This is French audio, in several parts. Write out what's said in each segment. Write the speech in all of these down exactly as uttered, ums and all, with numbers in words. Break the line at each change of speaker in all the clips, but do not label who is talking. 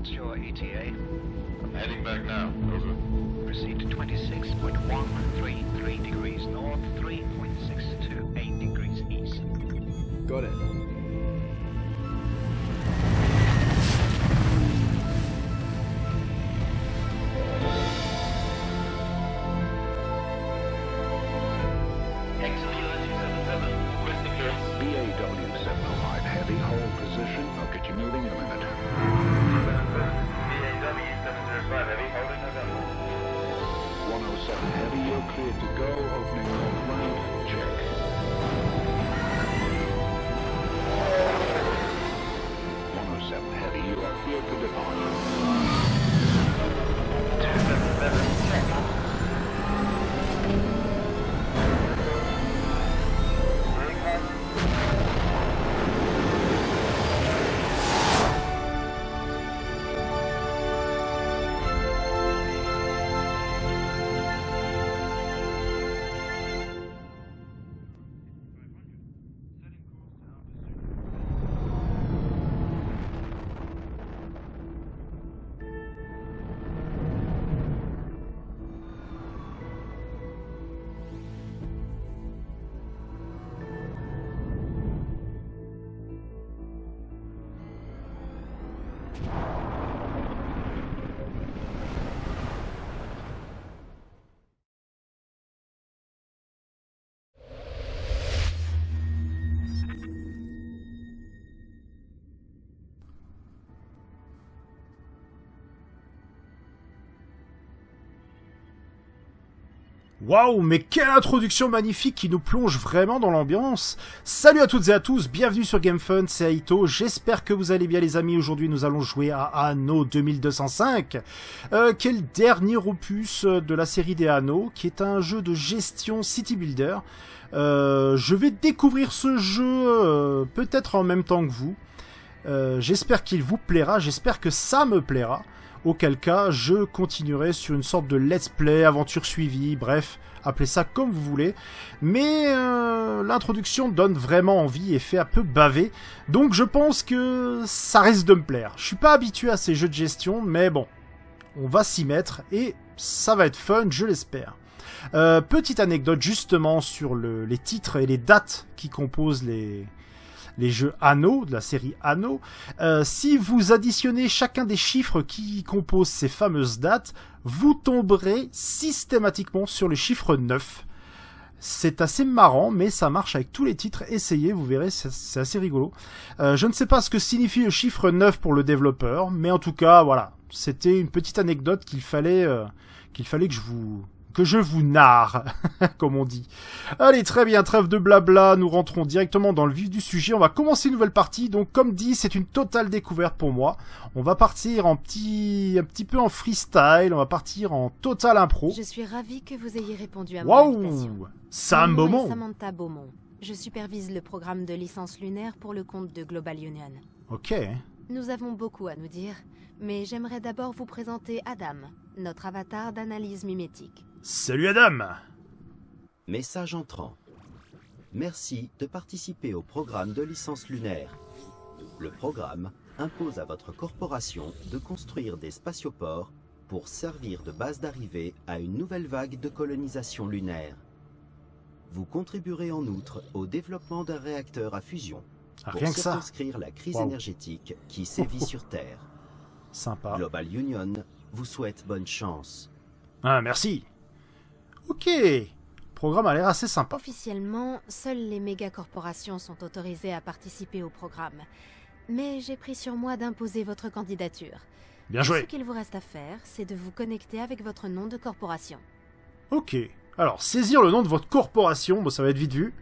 What's your E T A?
I'm heading back now. Over.
Proceed to twenty-six point one three three degrees north, three point six two eight degrees east.
Got it.
B A W seven oh five Heavy, hold position. I'll get you moving in a minute. one oh seven Heavy, you're cleared to go. Opening north right. Check. one oh seven Heavy, you are cleared for departure.
two seven seven, check.
Waouh, mais quelle introduction magnifique qui nous plonge vraiment dans l'ambiance. Salut à toutes et à tous, bienvenue sur GameFun, c'est Aito, j'espère que vous allez bien les amis. Aujourd'hui nous allons jouer à Anno deux mille deux cent cinq, euh, qui est le dernier opus de la série des Anno, qui est un jeu de gestion city builder. Euh, je vais découvrir ce jeu euh, peut-être en même temps que vous. Euh, j'espère qu'il vous plaira, j'espère que ça me plaira. Auquel cas, je continuerai sur une sorte de let's play, aventure suivie, bref, appelez ça comme vous voulez. Mais euh, l'introduction donne vraiment envie et fait un peu baver. Donc je pense que ça risque de me plaire. Je suis pas habitué à ces jeux de gestion, mais bon, on va s'y mettre et ça va être fun, je l'espère. Euh, petite anecdote justement sur le, les titres et les dates qui composent les... les jeux Anno, de la série Anno. Euh, si vous additionnez chacun des chiffres qui composent ces fameuses dates, vous tomberez systématiquement sur le chiffre neuf. C'est assez marrant, mais ça marche avec tous les titres. Essayez, vous verrez, c'est assez rigolo. Euh, je ne sais pas ce que signifie le chiffre neuf pour le développeur, mais en tout cas, voilà. C'était une petite anecdote qu'il fallait, euh, qu'il fallait que je vous... que je vous narre, comme on dit. Allez, très bien, trêve de blabla, nous rentrons directement dans le vif du sujet. On va commencer une nouvelle partie, donc comme dit, c'est une totale découverte pour moi. On va partir en petit, un petit peu en freestyle, on va partir en total impro.
Je suis ravie que vous ayez répondu à
wow,
mon invitation.
Sam Beaumont.
Samantha Beaumont. Je supervise le programme de licence lunaire pour le compte de Global Union.
Ok.
Nous avons beaucoup à nous dire, mais j'aimerais d'abord vous présenter Adam, notre avatar d'analyse mimétique.
Salut Adam.
Message entrant. Merci de participer au programme de licence lunaire. Le programme impose à votre corporation de construire des spatioports pour servir de base d'arrivée à une nouvelle vague de colonisation lunaire. Vous contribuerez en outre au développement d'un réacteur à fusion
Ah,
pour
rien que ça.
circonscrire la crise
Wow.
énergétique qui sévit sur Terre.
Sympa.
Global Union vous souhaite bonne chance.
Ah, merci. Ok. Le programme a l'air assez sympa.
Officiellement, seules les méga-corporations sont autorisées à participer au programme. Mais j'ai pris sur moi d'imposer votre candidature.
Bien joué.
Ce qu'il vous reste à faire, c'est de vous connecter avec votre nom de corporation.
Ok. Alors, saisir le nom de votre corporation, bon, ça va être vite vu.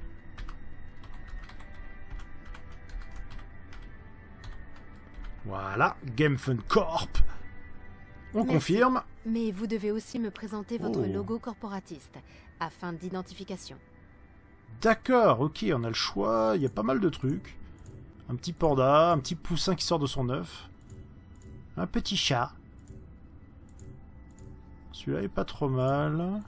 Voilà, GameFun Corp. On
Merci.
confirme.
Mais vous devez aussi me présenter votre
Oh.
logo corporatiste, afin d'identification.
D'accord, ok, on a le choix. Il y a pas mal de trucs. Un petit panda, un petit poussin qui sort de son œuf. Un petit chat. Celui-là est pas trop mal.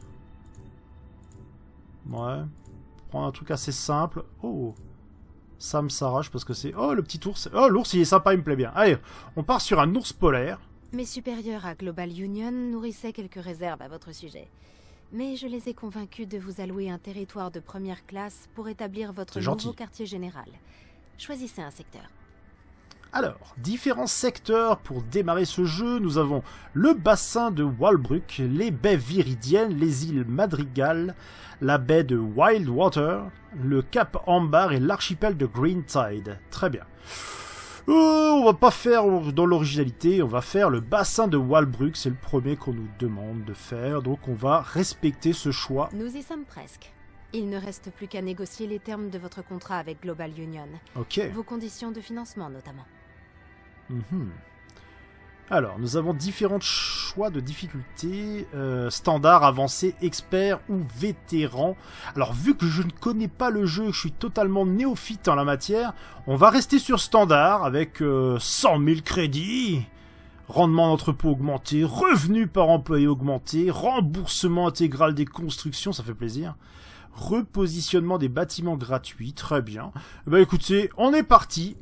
Ouais. Prendre un truc assez simple. Oh. Ça me s'arrache parce que c'est... Oh, le petit ours. Oh, l'ours, il est sympa, il me plaît bien. Allez, on part sur un ours polaire.
Mes supérieurs à Global Union nourrissaient quelques réserves à votre sujet. Mais je les ai convaincus de vous allouer un territoire de première classe pour établir votre nouveau quartier général. Choisissez un secteur.
Alors, différents secteurs pour démarrer ce jeu. Nous avons le bassin de Walbrook, les baies Viridiennes, les îles Madrigal, la baie de Wildwater, le cap Ambar et l'archipel de Green Tide. Très bien. Euh, on va pas faire dans l'originalité, on va faire le bassin de Walbrook, c'est le premier qu'on nous demande de faire, donc on va respecter ce choix.
Nous y sommes presque. Il ne reste plus qu'à négocier les termes de votre contrat avec Global Union.
Ok.
Vos conditions de financement notamment.
Mm-hmm. Alors, nous avons différents choix de difficulté, euh, standard, avancé, expert ou vétéran. Alors, vu que je ne connais pas le jeu, je suis totalement néophyte en la matière, on va rester sur standard avec euh, cent mille crédits, rendement d'entrepôt augmenté, revenus par employé augmenté, remboursement intégral des constructions, ça fait plaisir, repositionnement des bâtiments gratuits, très bien. Bah écoutez, on est parti.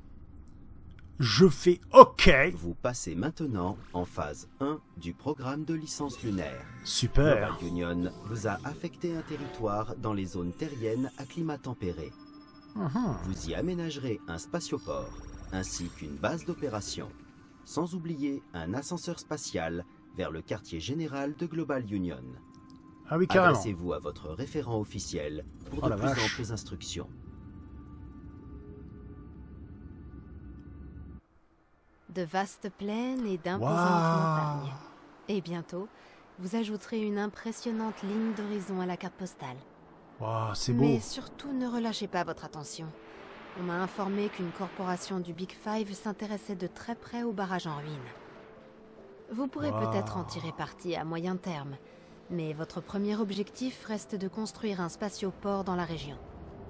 Je fais OK.
Vous passez maintenant en phase un du programme de licence lunaire.
Super.
Global Union vous a affecté un territoire dans les zones terriennes à climat tempéré.
Uh-huh.
Vous y aménagerez un spatioport, ainsi qu'une base d'opération. Sans oublier un ascenseur spatial vers le quartier général de Global Union.
Ah oui, carrément.
Adressez-vous à votre référent officiel pour
Oh
de
la
plus
vache.
amples instructions.
De vastes plaines et d'imposantes
Waouh.
montagnes. Et bientôt, vous ajouterez une impressionnante ligne d'horizon à la carte postale.
Wow, c'est beau.
Mais surtout, ne relâchez pas votre attention. On m'a informé qu'une corporation du Big Five s'intéressait de très près au barrage en ruine. Vous pourrez
Wow.
peut-être en tirer parti à moyen terme, mais votre premier objectif reste de construire un spatioport dans la région.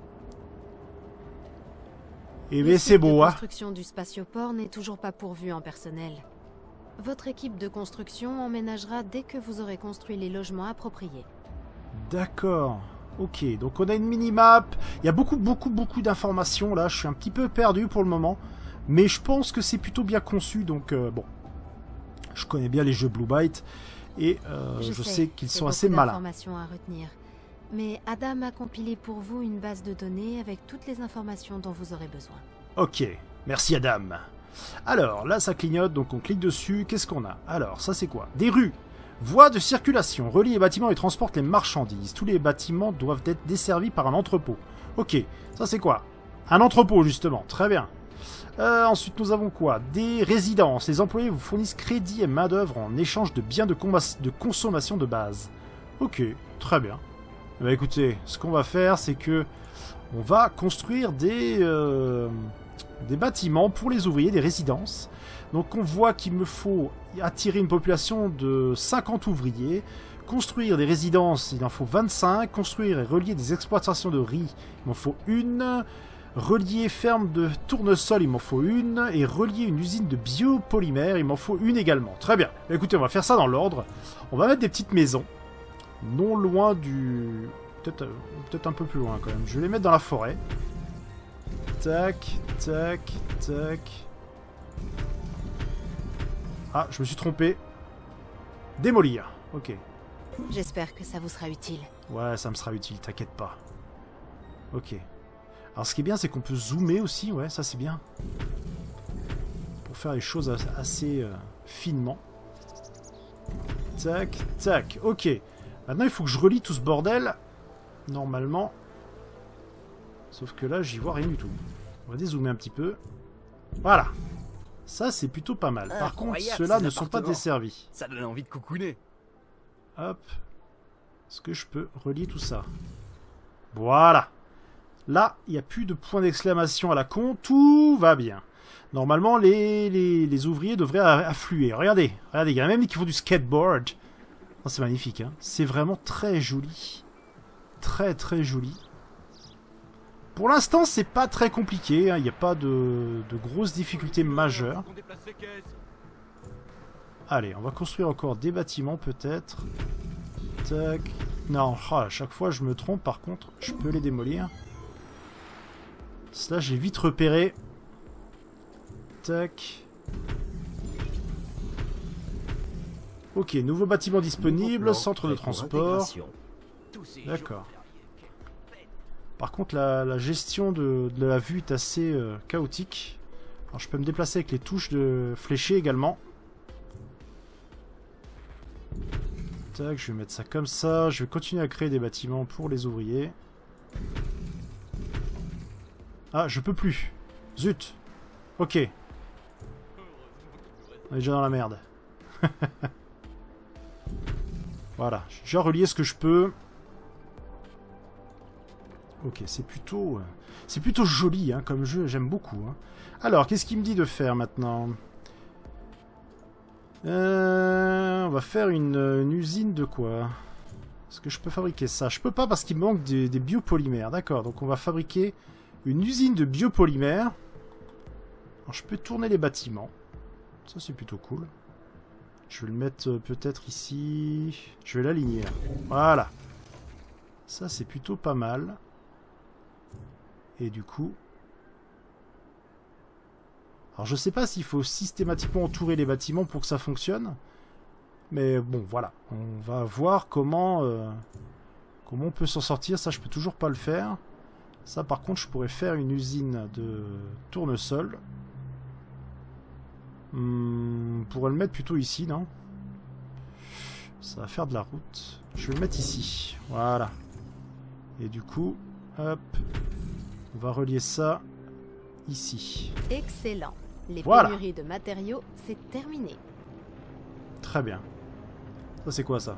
Eh
Le
bien, c'est
site de
beau, hein.
construction du spatioport n'est toujours pas pourvu en personnel. Votre équipe de construction emménagera dès que vous aurez construit les logements appropriés.
D'accord. Ok, donc on a une minimap. Il y a beaucoup, beaucoup, beaucoup d'informations là. Je suis un petit peu perdu pour le moment. Mais je pense que c'est plutôt bien conçu. Donc, euh, bon. Je connais bien les jeux Blue Byte. Et euh, je, sais qu'ils
c'est
sont assez
beaucoup
malins.
d'informations à retenir. Mais Adam a compilé pour vous une base de données avec toutes les informations dont vous aurez besoin.
Ok, merci Adam. Alors, là ça clignote, donc on clique dessus. Qu'est-ce qu'on a? Alors, ça c'est quoi? Des rues. Voies de circulation. Relie les bâtiments et transporte les marchandises. Tous les bâtiments doivent être desservis par un entrepôt. Ok, ça c'est quoi? Un entrepôt justement, très bien. Euh, ensuite, nous avons quoi? Des résidences. Les employés vous fournissent crédit et main-d'œuvre en échange de biens de, de consommation de base. Ok, très bien. Bah écoutez, ce qu'on va faire, c'est que on va construire des, euh, des bâtiments pour les ouvriers, des résidences. Donc on voit qu'il me faut attirer une population de cinquante ouvriers, construire des résidences, il en faut vingt-cinq, construire et relier des exploitations de riz, il m'en faut une, relier ferme de tournesol, il m'en faut une, et relier une usine de biopolymère, il m'en faut une également. Très bien, bah écoutez, on va faire ça dans l'ordre. On va mettre des petites maisons. Non loin du... Peut-être euh, peut-être un peu plus loin quand même. Je vais les mettre dans la forêt. Tac, tac, tac. Ah, je me suis trompé. Démolir. Ok.
J'espère que ça vous sera utile.
Ouais, ça me sera utile, t'inquiète pas. Ok. Alors ce qui est bien, c'est qu'on peut zoomer aussi. Ouais, ça c'est bien. Pour faire les choses assez euh, finement. Tac, tac. Ok. Maintenant, il faut que je relie tout ce bordel, normalement. Sauf que là, j'y vois rien du tout. On va dézoomer un petit peu. Voilà. Ça, c'est plutôt pas mal. Par contre, ceux-là ne sont pas desservis.
Ça donne envie de coucouner.
Hop. Est-ce que je peux relier tout ça? Voilà. Là, il n'y a plus de point d'exclamation à la con. Tout va bien. Normalement, les, les, les ouvriers devraient affluer. Regardez. Regardez, il y en a même qui font du skateboard. Oh, c'est magnifique, hein. C'est vraiment très joli. Très très joli. Pour l'instant, c'est pas très compliqué, hein. Il n'y a pas de, de grosses difficultés majeures. Allez, on va construire encore des bâtiments peut-être. Tac. Non, oh, à chaque fois je me trompe par contre. Je peux les démolir. Cela, j'ai vite repéré. Tac. Ok, nouveau bâtiment disponible, centre de transport. D'accord. Par contre, la, la gestion de, de la vue est assez euh, chaotique. Alors, je peux me déplacer avec les touches de fléché également. Tac, je vais mettre ça comme ça. Je vais continuer à créer des bâtiments pour les ouvriers. Ah, je peux plus. Zut. Ok. On est déjà dans la merde. Voilà, j'ai déjà relié ce que je peux. Ok, c'est plutôt... C'est plutôt joli hein, comme jeu, j'aime beaucoup. Hein. Alors, qu'est-ce qu'il me dit de faire maintenant? euh, On va faire une, une usine de quoi? Est-ce que je peux fabriquer ça? Je peux pas parce qu'il me manque des, des biopolymères. D'accord, donc on va fabriquer une usine de biopolymères. Alors, je peux tourner les bâtiments. Ça, c'est plutôt cool. Je vais le mettre euh, peut-être ici. Je vais l'aligner. Voilà. Ça, c'est plutôt pas mal. Et du coup... Alors, je sais pas s'il faut systématiquement entourer les bâtiments pour que ça fonctionne. Mais bon, voilà. On va voir comment... Euh, comment on peut s'en sortir. Ça, je peux toujours pas le faire. Ça, par contre, je pourrais faire une usine de tournesol. Hum, on pourrait le mettre plutôt ici, non? Ça va faire de la route. Je vais le mettre ici. Voilà. Et du coup, hop, on va relier ça ici.
Excellent. Les
voilà.
pénuries de matériaux, c'est terminé.
Très bien. Ça, c'est quoi, ça?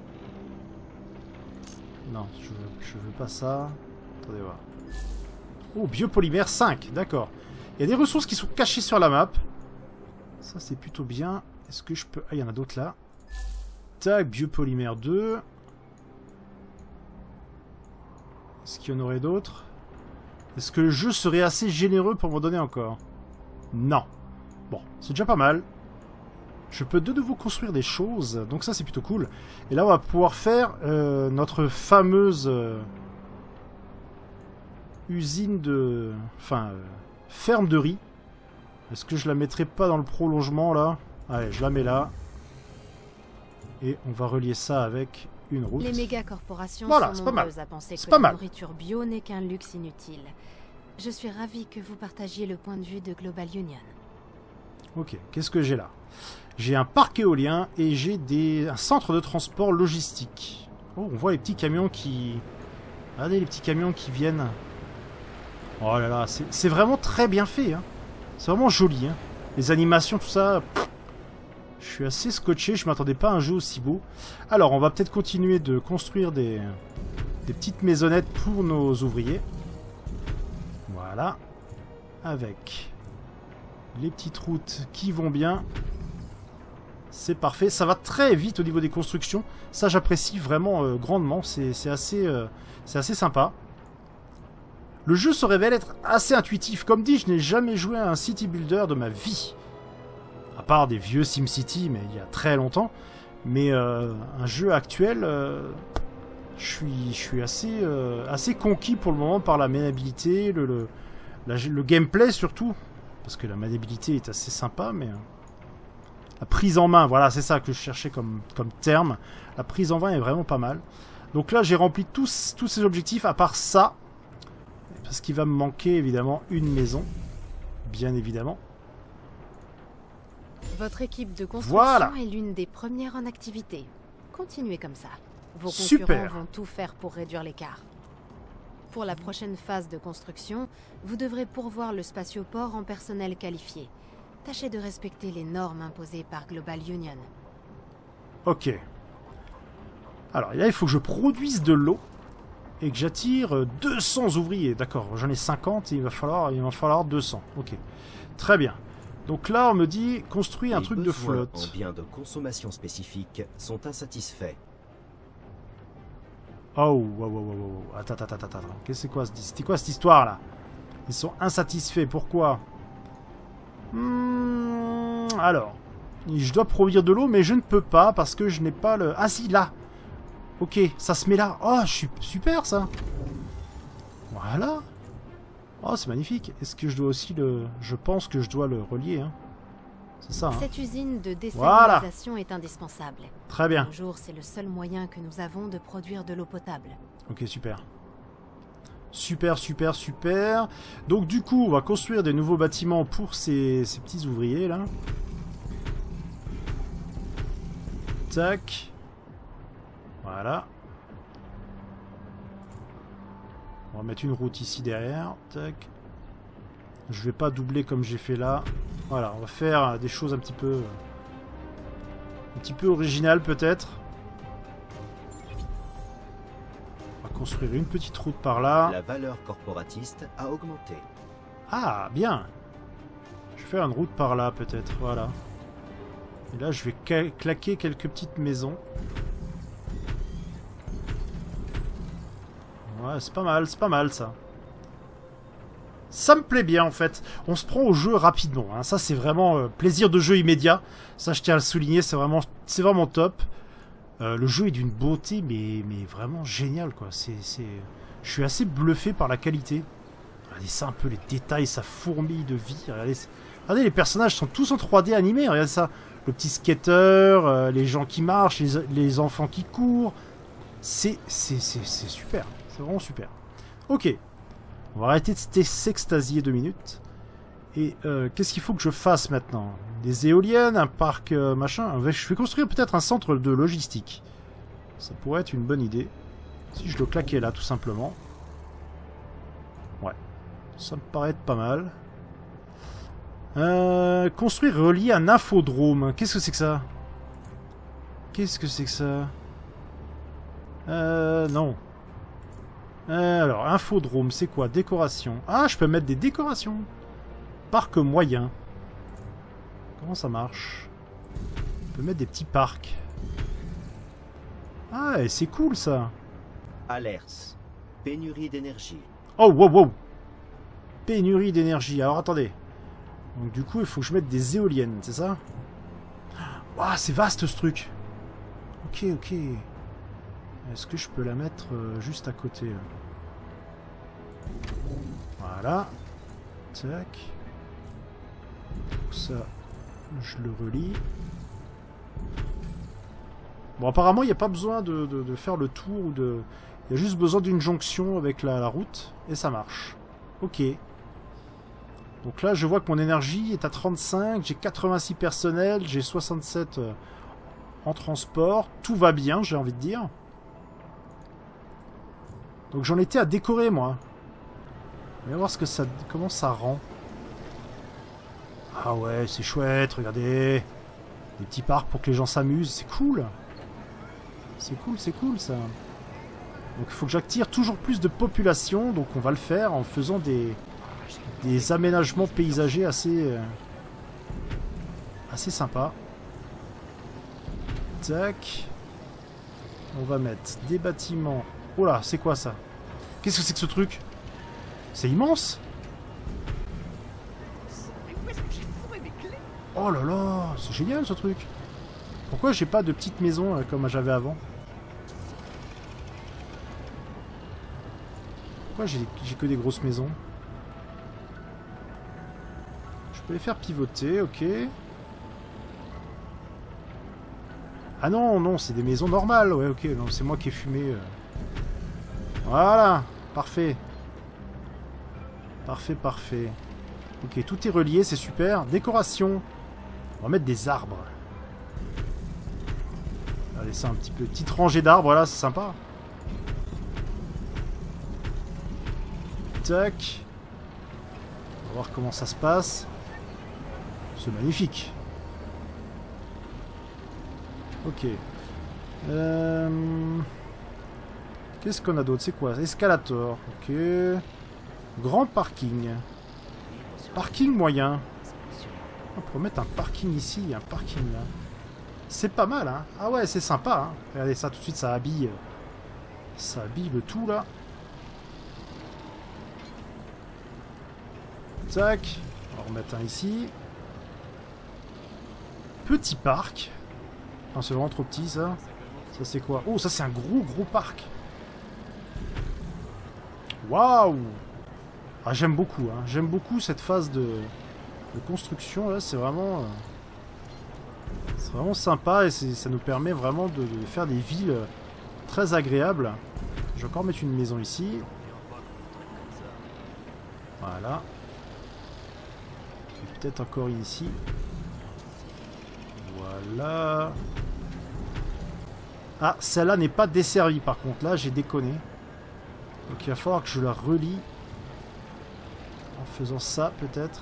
Non, je veux, je veux pas ça. Attendez voir. Oh, biopolymère cinq, d'accord. Il y a des ressources qui sont cachées sur la map. Ça, c'est plutôt bien. Est-ce que je peux... Ah, il y en a d'autres là. Tac, biopolymère deux. Est-ce qu'il y en aurait d'autres? Est-ce que le jeu serait assez généreux pour m'en donner encore? Non. Bon, c'est déjà pas mal. Je peux de nouveau construire des choses. Donc ça, c'est plutôt cool. Et là, on va pouvoir faire euh, notre fameuse euh, usine de... Enfin, euh, ferme de riz. Est-ce que je la mettrai pas dans le prolongement, là? Allez, je la mets là. Et on va relier ça avec une route.
Les méga-corporations
voilà,
sont
pas
nombreuses
mal.
à penser que
pas
la
mal.
nourriture bio n'est qu'un luxe inutile. Je suis ravie que vous partagiez le point de vue de Global Union.
Ok, qu'est-ce que j'ai là? J'ai un parc éolien et j'ai des... un centre de transport logistique. Oh, on voit les petits camions qui... Regardez les petits camions qui viennent. Oh là là, c'est vraiment très bien fait, hein. C'est vraiment joli, hein. Les animations, tout ça... Pff, je suis assez scotché, je m'attendais pas à un jeu aussi beau. Alors, on va peut-être continuer de construire des... des petites maisonnettes pour nos ouvriers. Voilà. Avec les petites routes qui vont bien. C'est parfait. Ça va très vite au niveau des constructions. Ça, j'apprécie vraiment euh, grandement. C'est assez, euh, c'est assez sympa. Le jeu se révèle être assez intuitif. Comme dit, je n'ai jamais joué à un city builder de ma vie. À part des vieux SimCity, mais il y a très longtemps. Mais euh, un jeu actuel, euh, je suis, je suis assez, euh, assez conquis pour le moment par la maniabilité, le, le, la, le gameplay surtout. Parce que la maniabilité est assez sympa, mais... Euh, la prise en main, voilà, c'est ça que je cherchais comme, comme terme. La prise en main est vraiment pas mal. Donc là, j'ai rempli tous, tous ces objectifs, à part ça. Parce qu'il va me manquer, évidemment, une maison. Bien évidemment.
Votre équipe de construction
voilà.
est l'une des premières en activité. Continuez comme ça. Vos concurrents
Super.
vont tout faire pour réduire l'écart. Pour la prochaine phase de construction, vous devrez pourvoir le spatioport en personnel qualifié. Tâchez de respecter les normes imposées par Global Union.
Ok. Alors là, il faut que je produise de l'eau et que j'attire deux cents ouvriers. D'accord, j'en ai cinquante et il va falloir, il va falloir deux cents. Ok. Très bien. Donc là, on me dit construire un
les
truc de flotte.
Les besoins en biens de consommation spécifiques sont insatisfaits.
Oh, wow, wow, wow, wow. Attends, attends, attends, attends. Qu'est-ce que c'est quoi, c'était quoi cette histoire là? Ils sont insatisfaits. Pourquoi? Hmm, alors, je dois produire de l'eau, mais je ne peux pas parce que je n'ai pas le... Ah si, là. Ok, ça se met là. Oh, je suis super ça. Voilà. Oh, c'est magnifique. Est-ce que je dois aussi le... Je pense que je dois le relier. Hein. C'est ça, hein.
Cette usine de désalinisation
voilà.
est indispensable.
Très bien.
De nos jours, c'est le seul moyen que nous avons de produire de l'eau potable.
Ok, super. Super, super, super. Donc du coup, on va construire des nouveaux bâtiments pour ces, ces petits ouvriers, là. Tac. Voilà. On va mettre une route ici derrière. Tac. Je vais pas doubler comme j'ai fait là. Voilà, on va faire des choses un petit peu... Un petit peu originales peut-être. On va construire une petite route par là.
La valeur corporatiste a augmenté.
Ah, bien. Je vais faire une route par là peut-être, voilà. Et là, je vais claquer quelques petites maisons. Ouais, c'est pas mal, c'est pas mal ça. Ça me plaît bien en fait. On se prend au jeu rapidement. Hein. Ça, c'est vraiment euh, plaisir de jeu immédiat. Ça, je tiens à le souligner, c'est vraiment, c'est vraiment top. Euh, le jeu est d'une beauté, mais, mais vraiment génial quoi. C'est, c'est... Je suis assez bluffé par la qualité. Regardez ça un peu, les détails, ça fourmille de vie. Regardez, regardez les personnages sont tous en trois D animés. Regardez ça. Le petit skater, euh, les gens qui marchent, les, les enfants qui courent. C'est, c'est, c'est, c'est super. C'est vraiment super. Ok. On va arrêter de s'extasier deux minutes. Et euh, qu'est-ce qu'il faut que je fasse maintenant? Des éoliennes, un parc euh, machin. Je vais construire peut-être un centre de logistique. Ça pourrait être une bonne idée. Si je le claquais là, tout simplement. Ouais. Ça me paraît être pas mal. Euh, construire et relier un infodrome. Qu'est-ce que c'est que ça? Qu'est-ce que c'est que ça? Euh, non. Euh, alors, infodrome, c'est quoi? Décoration. Ah, je peux mettre des décorations. Parc moyen. Comment ça marche? Je peux mettre des petits parcs. Ah, et c'est cool ça.
Alers. Pénurie d'énergie.
Oh, wow, wow. Pénurie d'énergie. Alors, attendez. Donc, du coup, il faut que je mette des éoliennes, c'est ça? Waouh, c'est vaste ce truc. Ok, ok. Est-ce que je peux la mettre euh, juste à côté là? Voilà. Tac. Ça, je le relie. Bon, apparemment, il n'y a pas besoin de, de, de faire le tour ou de... Il y a juste besoin d'une jonction avec la, la route et ça marche. Ok. Donc là, je vois que mon énergie est à trente-cinq, j'ai quatre-vingt-six personnels, j'ai soixante-sept euh, en transport. Tout va bien, j'ai envie de dire. Donc j'en étais à décorer, moi. On va voir ce que ça, comment ça rend. Ah ouais, c'est chouette, regardez. Des petits parcs pour que les gens s'amusent, c'est cool. C'est cool, c'est cool, ça. Donc il faut que j'attire toujours plus de population, donc on va le faire en faisant des, des aménagements paysagers assez, euh, assez sympas. Tac. On va mettre des bâtiments... Oh là, c'est quoi ça? Qu'est-ce que c'est que ce truc? C'est immense. Oh là là, c'est génial ce truc. Pourquoi j'ai pas de petites maisons euh, comme j'avais avant? Pourquoi j'ai que des grosses maisons? Je peux les faire pivoter, ok. Ah non, non, c'est des maisons normales. Ouais, ok, non, c'est moi qui ai fumé. Euh... Voilà, parfait. Parfait, parfait. Ok, tout est relié, c'est super. Décoration. On va mettre des arbres. Allez, ça un petit peu. Petite rangée d'arbres, voilà, c'est sympa. Tac. On va voir comment ça se passe. C'est magnifique. Ok. Euh... Qu'est-ce qu'on a d'autre? C'est quoi? Escalator. Ok. Grand parking. Parking moyen. On pourrait mettre un parking ici, un parking là. C'est pas mal, hein. Ah ouais, c'est sympa, hein. Regardez ça, tout de suite, ça habille... Ça habille le tout, là. Tac. On va remettre un ici. Petit parc. Non, c'est vraiment trop petit, ça. Ça, c'est quoi? Oh, ça, c'est un gros, gros parc. Waouh! Ah, j'aime beaucoup, hein. J'aime beaucoup cette phase de, de construction, là. C'est vraiment... Euh... C'est vraiment sympa et ça nous permet vraiment de, de faire des villes très agréables. Je vais encore mettre une maison ici. Voilà. Peut-être encore une ici. Voilà. Ah, celle-là n'est pas desservie par contre. Là, j'ai déconné. Donc il va falloir que je la relie. En faisant ça, peut-être.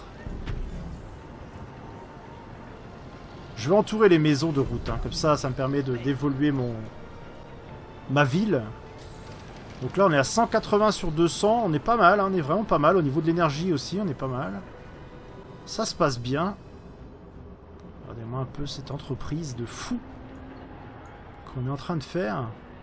Je vais entourer les maisons de route. Hein. Comme ça, ça me permet d'évoluer mon ma ville. Donc là, on est à cent quatre-vingts sur deux cents. On est pas mal. Hein. On est vraiment pas mal. Au niveau de l'énergie aussi, on est pas mal. Ça se passe bien. Regardez-moi un peu cette entreprise de fou qu'on est en train de faire.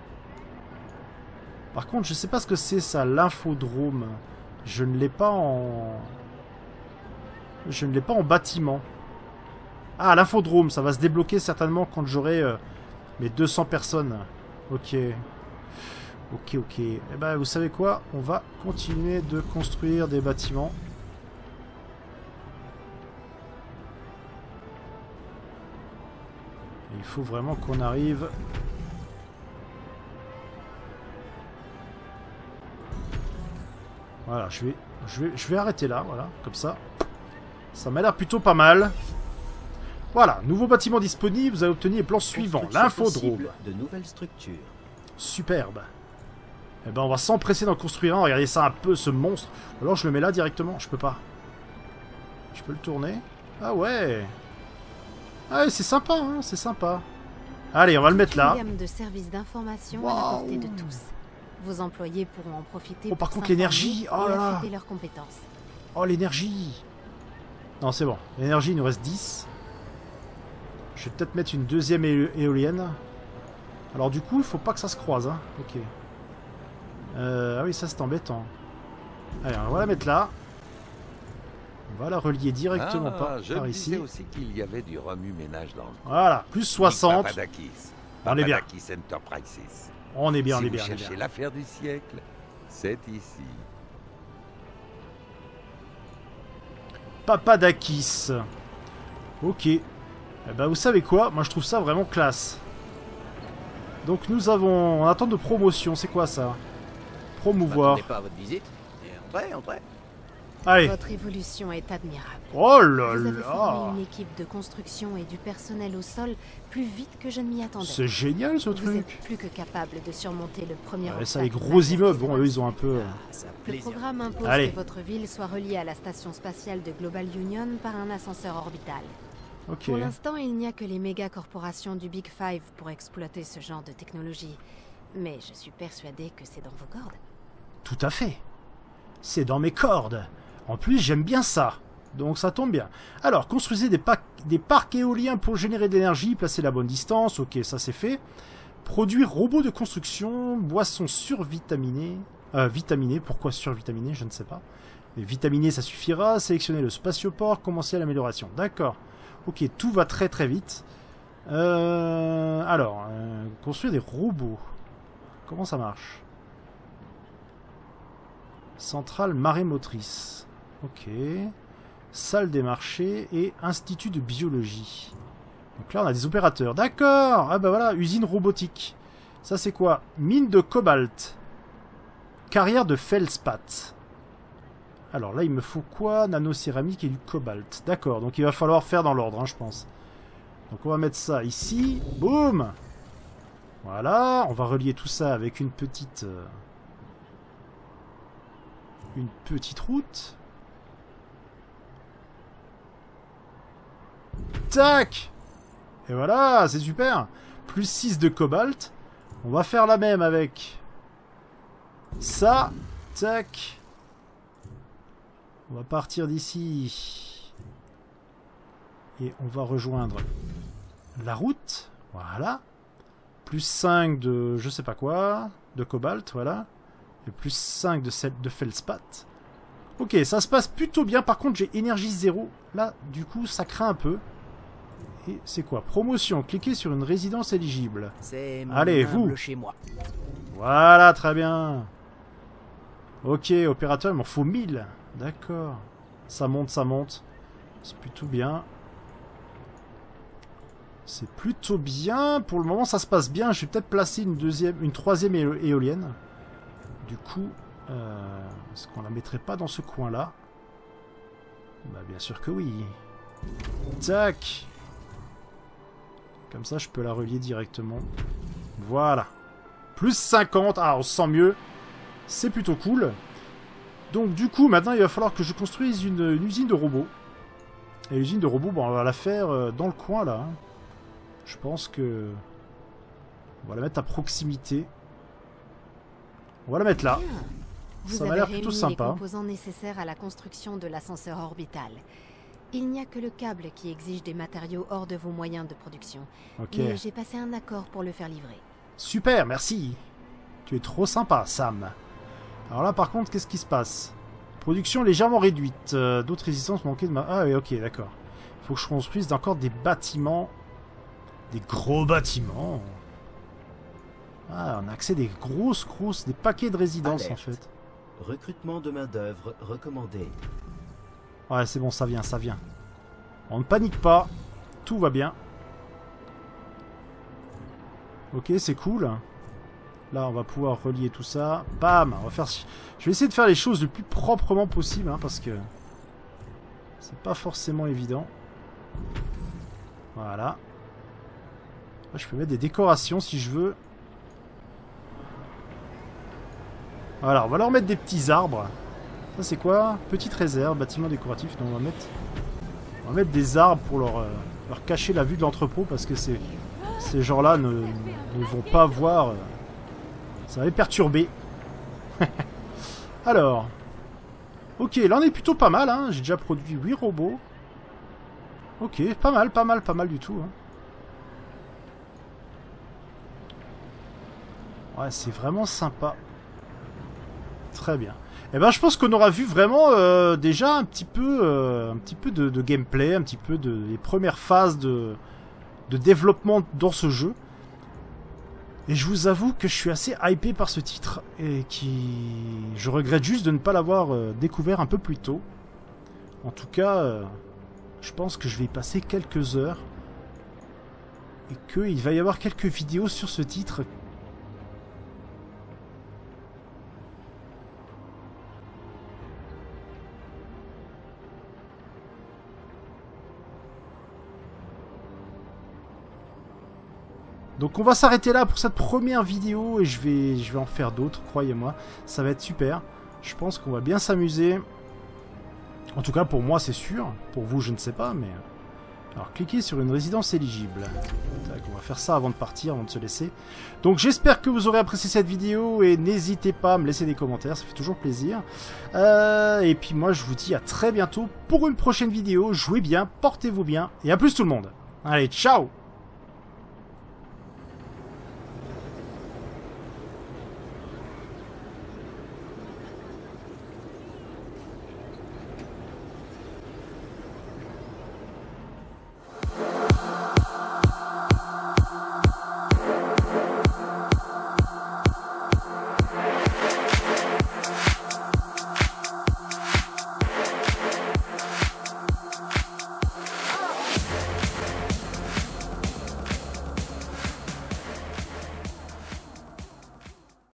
Par contre, je sais pas ce que c'est ça, l'infodrome. Je ne l'ai pas en... Je ne l'ai pas en bâtiment. Ah, l'infodrome, ça va se débloquer certainement quand j'aurai euh, mes deux cents personnes. Ok. Ok, ok. Eh ben, vous savez quoi? On va continuer de construire des bâtiments. Il faut vraiment qu'on arrive... Voilà, je vais, je vais, je vais arrêter là, voilà, comme ça. Ça m'a l'air plutôt pas mal. Voilà, nouveau bâtiment disponible, vous avez obtenu les plans suivants. L'infodrome.
De nouvelles structures.
Superbe. Eh ben, on va s'empresser d'en construire un. Regardez ça un peu, ce monstre. Ou alors je le mets là directement, je peux pas. Je peux le tourner. Ah ouais. Ah ouais, c'est sympa, hein, c'est sympa. Allez, on va le mettre là.
De services d'information
wow.
à la portée de tous. Vos employés pourront en profiter.
Oh, par contre, l'énergie. Oh là là.
Leurs compétences.
Oh, l'énergie. Non, c'est bon. L'énergie, il nous reste dix. Je vais peut-être mettre une deuxième é éolienne. Alors, du coup, il faut pas que ça se croise. Hein. Ok. Euh, ah oui, ça, c'est embêtant. Allez, on va la mettre là. On va la relier directement
ah,
par,
je
par
me
ici.
disais aussi qu'il y avait du remue-ménage dans le coin.
Voilà, plus soixante.
Papadakis.
On est bien.
Papadakis Enterprises.
On est bien,
si
on est bien.
vous
on est
cherchez
bien.
l'affaire du siècle, c'est ici.
Papadakis. Ok. Eh ben, vous savez quoi? Moi, je trouve ça vraiment classe. Donc, nous avons... En attente de promotion, c'est quoi ça? Promouvoir.
Pas à votre visite. Entrez, entrez.
Allez.
Votre évolution est admirable.
Oh là
Vous avez
là.
formé une équipe de construction et du personnel au sol plus vite que je ne m'y attendais.
C'est génial ce
Vous
truc.
êtes plus que capable de surmonter le premier
Ouais, ça,
obstacle
les gros
majeur
immeubles,
qui
bon, eux, ils ont un peu...
Le programme impose
Allez.
que votre ville soit reliée à la station spatiale de Global Union par un ascenseur orbital.
Ok.
Pour l'instant, il n'y a que les méga corporations du Big Five pour exploiter ce genre de technologie. Mais je suis persuadée que c'est dans vos cordes.
Tout à fait. C'est dans mes cordes. En plus, j'aime bien ça. Donc ça tombe bien. Alors, construisez des, des parcs éoliens pour générer de l'énergie, placer la bonne distance. Ok, ça c'est fait. Produire robots de construction, boissons survitaminées. Euh, vitaminées, pourquoi survitaminées, je ne sais pas. Mais vitaminées, ça suffira. Sélectionner le spatioport, commencer l'amélioration. D'accord. Ok, tout va très très vite. Euh, alors, euh, construire des robots. Comment ça marche? Centrale marémotrice. Ok. Salle des marchés et institut de biologie. Donc là, on a des opérateurs. D'accord. Ah bah voilà, usine robotique. Ça, c'est quoi? Mine de cobalt. Carrière de feldspath. Alors là, il me faut quoi? Nanocéramique et du cobalt. D'accord, donc il va falloir faire dans l'ordre, hein, je pense. Donc on va mettre ça ici. Boum. Voilà, on va relier tout ça avec une petite... Euh, une petite route. Tac. Et voilà, c'est super. Plus six de cobalt. On va faire la même avec ça. Tac. On va partir d'ici. Et on va rejoindre la route. Voilà. Plus cinq de je sais pas quoi. De cobalt, voilà. Et plus cinq de, de feldspath. Ok, ça se passe plutôt bien. Par contre, j'ai énergie zéro. Là, du coup, ça craint un peu. Et c'est quoi? Promotion. Cliquez sur une résidence éligible. Allez, vous.
Chez moi.
Voilà, très bien. Ok, opérateur, il m'en faut mille. D'accord. Ça monte, ça monte. C'est plutôt bien. C'est plutôt bien. Pour le moment, ça se passe bien. Je vais peut-être placer une deuxième, une troisième éo éolienne. Du coup, euh, est-ce qu'on la mettrait pas dans ce coin-là? Bah, bien sûr que oui. Tac. Comme ça, je peux la relier directement. Voilà. Plus cinquante. Ah, on se sent mieux. C'est plutôt cool. Donc, du coup, maintenant, il va falloir que je construise une, une usine de robots. Et l'usine de robots, bon, on va la faire dans le coin, là. Je pense que... On va la mettre à proximité. On va la mettre là.
Vous
Ça m'a l'air plutôt sympa.
Les composants nécessaires à la construction de l'ascenseur orbital. Il n'y a que le câble qui exige des matériaux hors de vos moyens de production.
Ok.
Mais j'ai passé un accord pour le faire livrer.
Super, merci. Tu es trop sympa, Sam. Alors là, par contre, qu'est-ce qui se passe? Production légèrement réduite. Euh, D'autres résistances manquaient de ma... Ah oui, ok, d'accord. Il faut que je construise encore des bâtiments. Des gros bâtiments. Ah, on a accès à des grosses, grosses... Des paquets de résidences,
Alerte.
en fait.
Recrutement de main-d'œuvre recommandé.
Ouais, c'est bon, ça vient, ça vient. On ne panique pas. Tout va bien. Ok, c'est cool. Là, on va pouvoir relier tout ça. Bam, on va faire... Je vais essayer de faire les choses le plus proprement possible, hein, parce que... C'est pas forcément évident. Voilà. Là, je peux mettre des décorations si je veux. Voilà, on va leur mettre des petits arbres. Ça, c'est quoi? Petite réserve, bâtiment décoratif. Donc, on va mettre... On va mettre des arbres pour leur, euh, leur cacher la vue de l'entrepôt, parce que ces, ces gens-là ne, ne vont pas voir... Euh, ça va les perturber. Alors. Ok, là on est plutôt pas mal. Hein. J'ai déjà produit huit robots. Ok, pas mal, pas mal, pas mal du tout. Hein. Ouais, c'est vraiment sympa. Très bien. Et eh ben, je pense qu'on aura vu vraiment euh, déjà un petit peu, euh, un petit peu de, de gameplay, un petit peu de les premières phases de, de développement dans ce jeu. Et je vous avoue que je suis assez hypé par ce titre et qui, je regrette juste de ne pas l'avoir euh, découvert un peu plus tôt. En tout cas, euh, je pense que je vais y passer quelques heures et qu'il va y avoir quelques vidéos sur ce titre. Donc on va s'arrêter là pour cette première vidéo et je vais, je vais en faire d'autres, croyez-moi. Ça va être super. Je pense qu'on va bien s'amuser. En tout cas pour moi c'est sûr. Pour vous je ne sais pas mais... Alors cliquez sur une résidence éligible. Tac, on va faire ça avant de partir, avant de se laisser. Donc j'espère que vous aurez apprécié cette vidéo et n'hésitez pas à me laisser des commentaires, ça fait toujours plaisir. Euh, et puis moi je vous dis à très bientôt pour une prochaine vidéo. Jouez bien, portez-vous bien et à plus tout le monde. Allez, ciao!